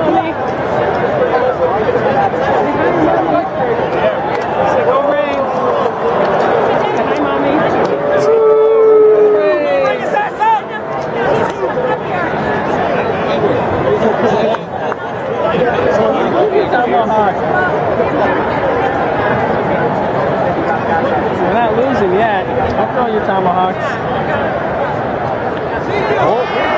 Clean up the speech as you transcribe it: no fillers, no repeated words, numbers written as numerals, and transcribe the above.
Mommy. Say go Braves. Hi, Mommy. We're not losing yet. Don't throw your tomahawks. Oh.